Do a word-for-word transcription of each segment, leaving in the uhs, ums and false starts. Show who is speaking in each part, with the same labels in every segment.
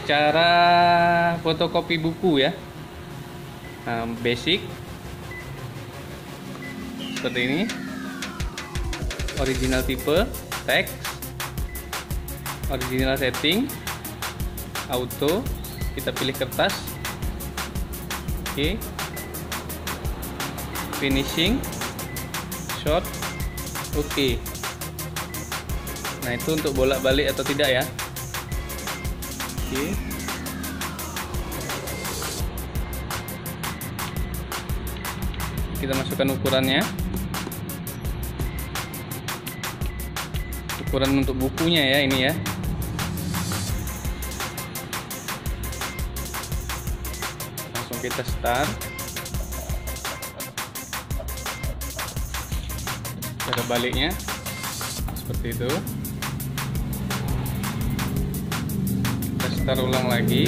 Speaker 1: cara fotokopi buku ya. Nah, basic seperti ini, original type, teks, original setting, auto, kita pilih kertas, oke, finishing, short, oke. Nah, itu untuk bolak-balik atau tidak ya. Oke. Kita masukkan ukurannya. Ukuran untuk bukunya ya ini ya. Langsung kita start. Cara baliknya seperti itu. Kita start ulang lagi.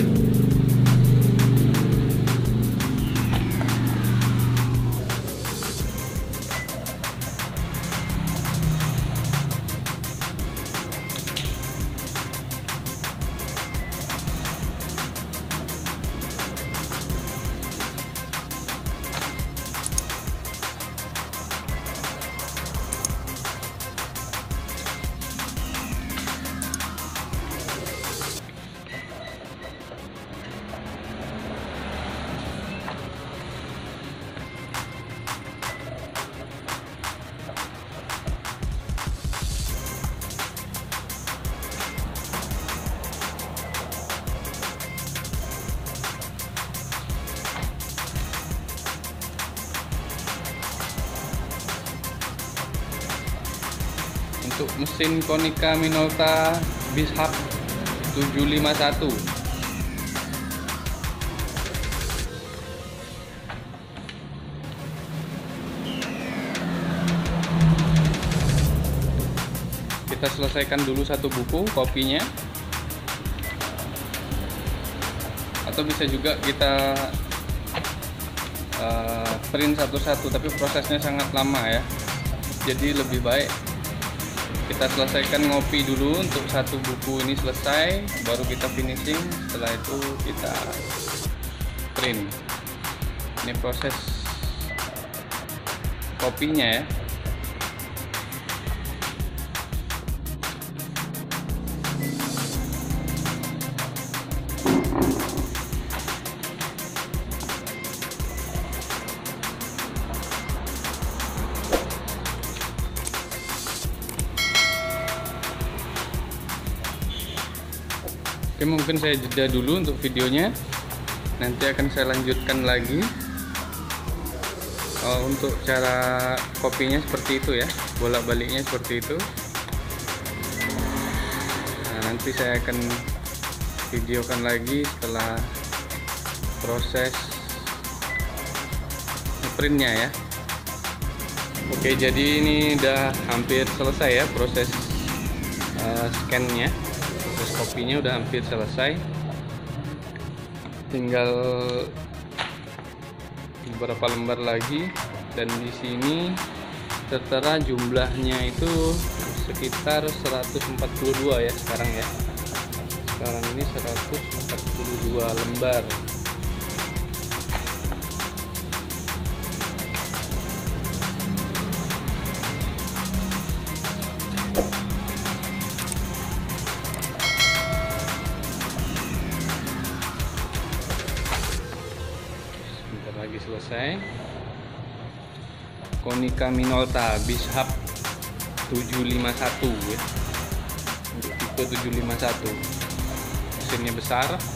Speaker 1: Untuk mesin Konica Minolta BizHub tujuh lima satu. Kita selesaikan dulu satu buku kopinya, atau bisa juga kita uh, print satu-satu, tapi prosesnya sangat lama ya. Jadi lebih baik kita selesaikan ngopi dulu untuk satu buku ini selesai, baru kita finishing. Setelah itu kita print. Ini proses kopinya ya. Oke, mungkin saya jeda dulu untuk videonya, nanti akan saya lanjutkan lagi. Oh, untuk cara kopinya seperti itu ya, bolak-baliknya seperti itu. Nah, nanti saya akan videokan lagi setelah proses printnya ya. Oke, jadi ini udah hampir selesai ya proses uh, scan-nya. Proses kopinya udah hampir selesai, tinggal beberapa lembar lagi. Dan di sini tertera jumlahnya itu sekitar seratus empat puluh dua ya sekarang ya. Sekarang ini seratus empat puluh dua lembar. Lagi selesai. Konica Minolta BizHub tujuh lima satu ya, untuk tipe tujuh lima satu. Mesinnya besar,